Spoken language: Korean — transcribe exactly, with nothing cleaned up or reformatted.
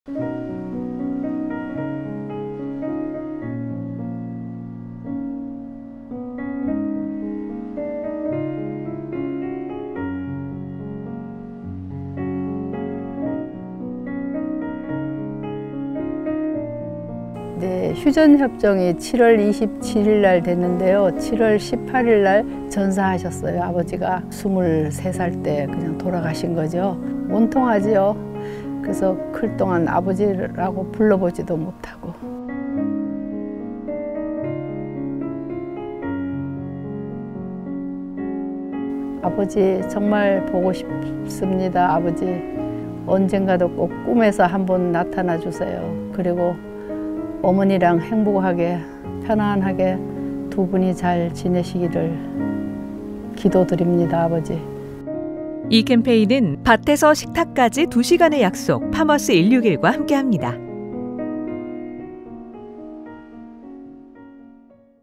네, 휴전협정이 칠월 이십칠일 날 됐는데요. 칠월 십팔일 날 전사하셨어요. 아버지가 스물세 살 때 그냥 돌아가신 거죠. 원통하지요. 그래서 클 동안 아버지라고 불러보지도 못하고. 아버지 정말 보고 싶습니다. 아버지 언젠가도 꼭 꿈에서 한번 나타나 주세요. 그리고 어머니랑 행복하게 편안하게 두 분이 잘 지내시기를 기도드립니다. 아버지. 이 캠페인은 밭에서 식탁까지 두 시간의 약속 파머스 일육일과 함께합니다.